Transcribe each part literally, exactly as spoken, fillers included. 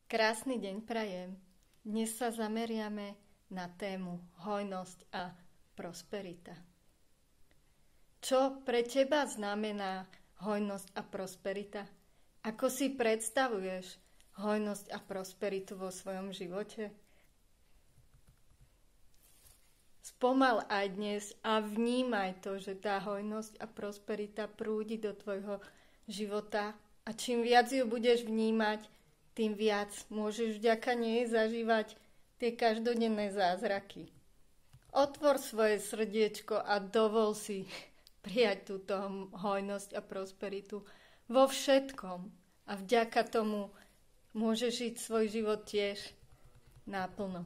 Krásny deň prajem. Dnes sa zameriame na tému hojnosť a prosperita. Čo pre teba znamená hojnosť a prosperita? Ako si predstavuješ hojnosť a prosperitu vo svojom živote? Spomal aj dnes a vnímaj to, že tá hojnosť a prosperita prúdi do tvojho života a čím viac ju budeš vnímať, tým viac môžeš vďaka nej zažívať tie každodenné zázraky. Otvor svoje srdiečko a dovol si prijať túto hojnosť a prosperitu vo všetkom. A vďaka tomu môžeš žiť svoj život tiež naplno.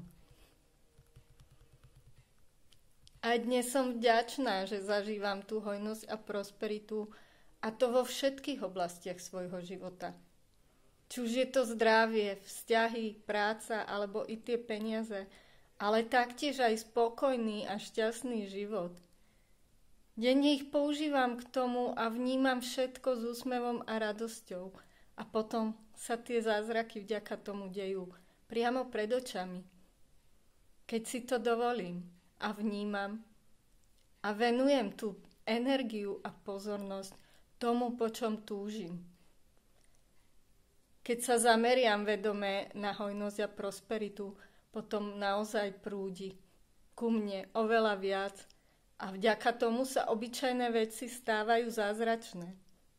A dnes som vďačná, že zažívam tú hojnosť a prosperitu, a to vo všetkých oblastiach svojho života. Či už je to zdravie, vzťahy, práca alebo i tie peniaze, ale taktiež aj spokojný a šťastný život. Denne ich používam k tomu a vnímam všetko s úsmevom a radosťou. A potom sa tie zázraky vďaka tomu dejú priamo pred očami. Keď si to dovolím a vnímam a venujem tú energiu a pozornosť tomu, po čom túžim. Keď sa zameriam vedome na hojnosť a prosperitu, potom naozaj prúdi ku mne oveľa viac a vďaka tomu sa obyčajné veci stávajú zázračné.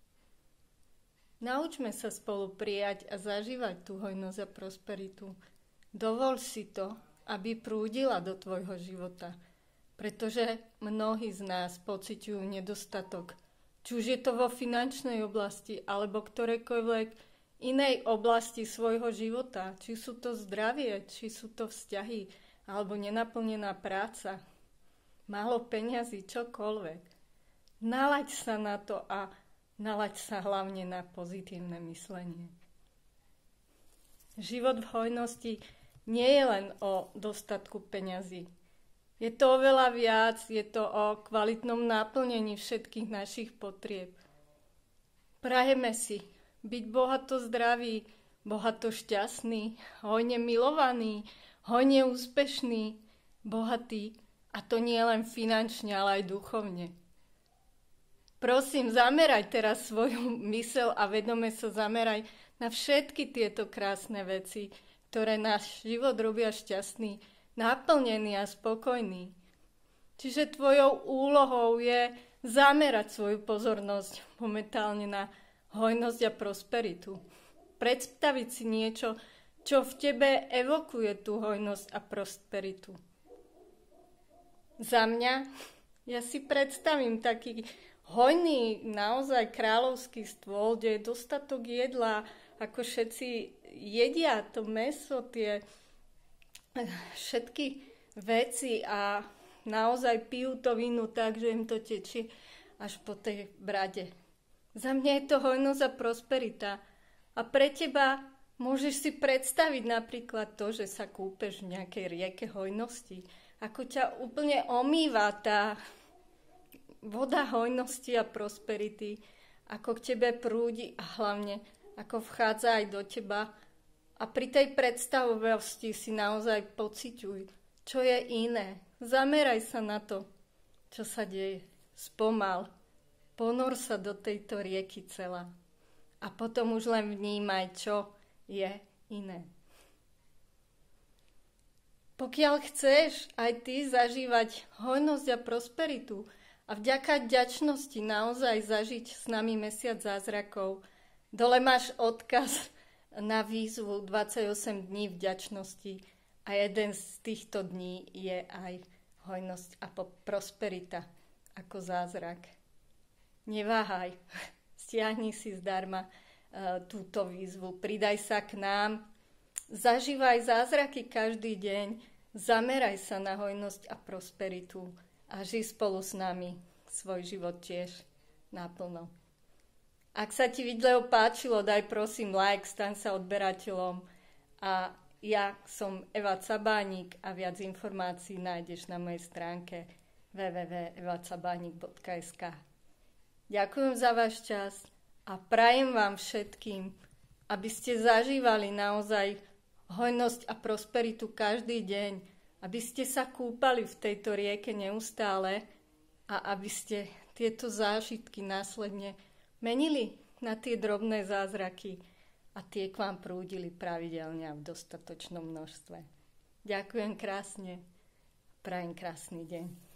Naučme sa spolu prijať a zažívať tú hojnosť a prosperitu. Dovol si to, aby prúdila do tvojho života, pretože mnohí z nás pociťujú nedostatok. Či už je to vo finančnej oblasti alebo ktorejkoľvek inej oblasti svojho života, či sú to zdravie, či sú to vzťahy, alebo nenaplnená práca, málo peňazí, čokoľvek. Nalaď sa na to a nalaď sa hlavne na pozitívne myslenie. Život v hojnosti nie je len o dostatku peňazí. Je to oveľa viac, je to o kvalitnom naplnení všetkých našich potrieb. Prajeme si byť bohato zdravý, bohato šťastný, hojne milovaný, hojne úspešný, bohatý, a to nie len finančne, ale aj duchovne. Prosím, zameraj teraz svoju myseľ a vedome sa zameraj na všetky tieto krásne veci, ktoré náš život robia šťastný, naplnený a spokojný. Čiže tvojou úlohou je zamerať svoju pozornosť momentálne na hojnosť a prosperitu. Predstaviť si niečo, čo v tebe evokuje tú hojnosť a prosperitu. Za mňa, ja si predstavím taký hojný, naozaj kráľovský stôl, kde je dostatok jedla, ako všetci jedia to mäso, tie všetky veci a naozaj pijú to víno tak, že im to tečie až po tej brade. Za mňa je to hojnosť a prosperita. A pre teba môžeš si predstaviť napríklad to, že sa kúpeš v nejakej rieke hojnosti. Ako ťa úplne omýva tá voda hojnosti a prosperity. Ako k tebe prúdi a hlavne ako vchádza aj do teba. A pri tej predstavovosti si naozaj pociťuj, čo je iné. Zameraj sa na to, čo sa deje. Spomal. Ponor sa do tejto rieky celá a potom už len vnímaj, čo je iné. Pokiaľ chceš aj ty zažívať hojnosť a prosperitu a vďaka vďačnosti naozaj zažiť s nami mesiac zázrakov, dole máš odkaz na výzvu dvadsaťosem dní vďačnosti a jeden z týchto dní je aj hojnosť a prosperita ako zázrak. Neváhaj, stiahni si zdarma uh, túto výzvu, pridaj sa k nám, zažívaj zázraky každý deň, zameraj sa na hojnosť a prosperitu a žij spolu s nami svoj život tiež naplno. Ak sa ti video páčilo, daj prosím like, staň sa odberateľom a ja som Eva Cabánik a viac informácií nájdeš na mojej stránke w w w bodka eva cabánik bodka es ka. Ďakujem za váš čas a prajem vám všetkým, aby ste zažívali naozaj hojnosť a prosperitu každý deň, aby ste sa kúpali v tejto rieke neustále a aby ste tieto zážitky následne menili na tie drobné zázraky a tie k vám prúdili pravidelne a v dostatočnom množstve. Ďakujem krásne. Prajem krásny deň.